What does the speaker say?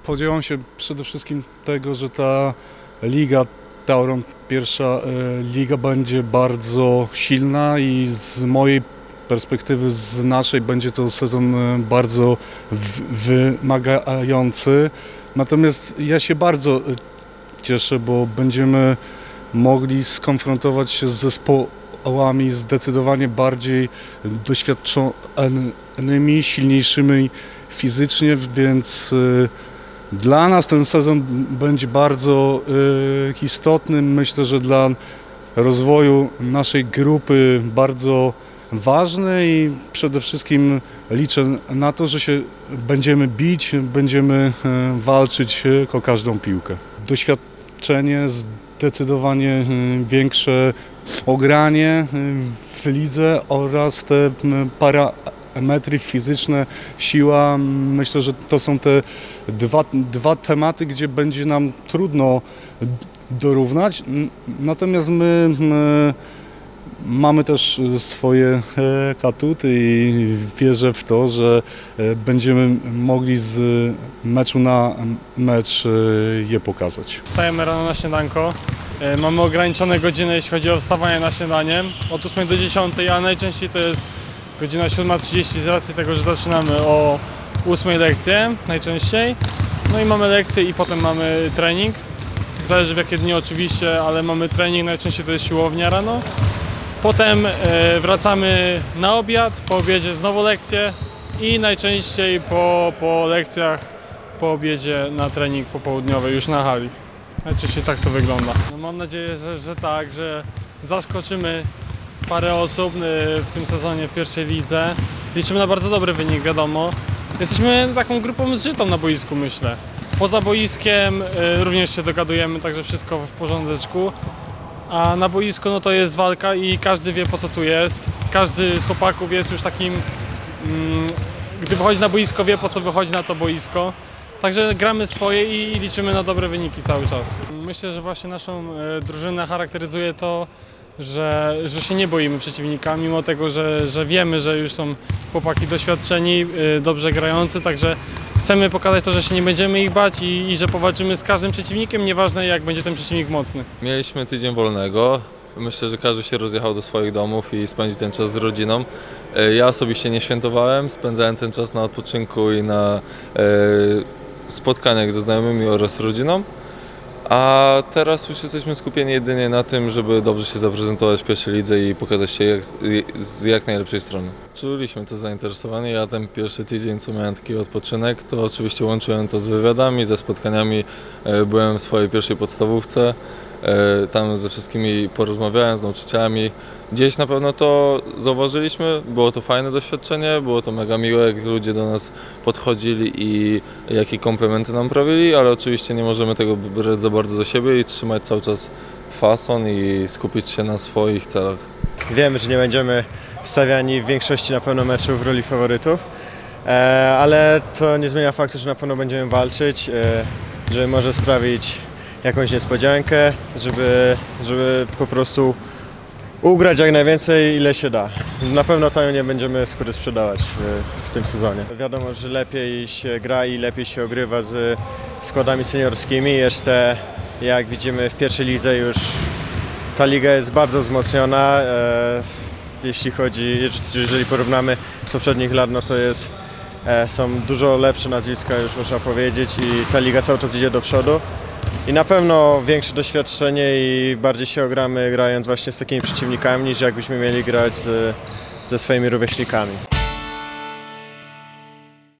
Spodziewam się przede wszystkim tego, że ta liga Tauron, pierwsza liga, będzie bardzo silna i z mojej perspektywy, z naszej, będzie to sezon bardzo wymagający. Natomiast ja się bardzo cieszę, bo będziemy mogli skonfrontować się z zespołami zdecydowanie bardziej doświadczonymi, silniejszymi fizycznie, więc dla nas ten sezon będzie bardzo istotny. Myślę, że dla rozwoju naszej grupy bardzo ważny i przede wszystkim liczę na to, że się będziemy bić, będziemy walczyć o każdą piłkę. Doświadczenie, zdecydowanie większe ogranie w lidze oraz te parametry fizyczne, siła. Myślę, że to są te dwa tematy, gdzie będzie nam trudno dorównać. Natomiast my mamy też swoje atuty i wierzę w to, że będziemy mogli z meczu na mecz je pokazać. Wstajemy rano na śniadanko. Mamy ograniczone godziny, jeśli chodzi o wstawanie na śniadanie. Od 8 do 10, a najczęściej to jest godzina 7:30 z racji tego, że zaczynamy o 8 lekcję najczęściej. No i mamy lekcję i potem mamy trening. Zależy w jakie dni oczywiście, ale mamy trening, najczęściej to jest siłownia rano. Potem wracamy na obiad, po obiedzie znowu lekcje i najczęściej po lekcjach, po obiedzie na trening popołudniowy już na hali. Najczęściej tak to wygląda. No mam nadzieję, że tak, że zaskoczymy parę osób w tym sezonie w pierwszej lidze. Liczymy na bardzo dobry wynik, wiadomo. Jesteśmy taką grupą zżytą na boisku, myślę. Poza boiskiem również się dogadujemy, także wszystko w porządeczku. A na boisku no to jest walka i każdy wie, po co tu jest. Każdy z chłopaków jest już takim, gdy wychodzi na boisko, wie, po co wychodzi na to boisko. Także gramy swoje i liczymy na dobre wyniki cały czas. Myślę, że właśnie naszą drużynę charakteryzuje to, że się nie boimy przeciwnika, mimo tego, że wiemy, że już są chłopaki doświadczeni, dobrze grający, także chcemy pokazać to, że się nie będziemy ich bać i że powalczymy z każdym przeciwnikiem, nieważne jak będzie ten przeciwnik mocny. Mieliśmy tydzień wolnego. Myślę, że każdy się rozjechał do swoich domów i spędził ten czas z rodziną. Ja osobiście nie świętowałem, spędzałem ten czas na odpoczynku i na spotkaniach ze znajomymi oraz rodziną. A teraz już jesteśmy skupieni jedynie na tym, żeby dobrze się zaprezentować w pierwszej lidze i pokazać się z jak najlepszej strony. Czuliśmy to zainteresowanie. Ja ten pierwszy tydzień, co miałem taki odpoczynek, to oczywiście łączyłem to z wywiadami, ze spotkaniami. Byłem w swojej pierwszej podstawówce. Tam ze wszystkimi porozmawiałem, z nauczycielami. Gdzieś na pewno to zauważyliśmy, było to fajne doświadczenie, było to mega miłe, jak ludzie do nas podchodzili i jakie komplementy nam prawili, ale oczywiście nie możemy tego brać za bardzo do siebie i trzymać cały czas fason i skupić się na swoich celach. Wiemy, że nie będziemy stawiani w większości na pewno meczów w roli faworytów, ale to nie zmienia faktu, że na pewno będziemy walczyć, że może sprawić jakąś niespodziankę, żeby po prostu ugrać jak najwięcej, ile się da. Na pewno tanio nie będziemy skóry sprzedawać w tym sezonie. Wiadomo, że lepiej się gra i lepiej się ogrywa z składami seniorskimi. Jeszcze jak widzimy w pierwszej lidze już ta liga jest bardzo wzmocniona. Jeżeli porównamy z poprzednich lat, no to są dużo lepsze nazwiska, już można powiedzieć, i ta liga cały czas idzie do przodu. I na pewno większe doświadczenie i bardziej się ogramy grając właśnie z takimi przeciwnikami, niż jakbyśmy mieli grać ze swoimi rówieśnikami.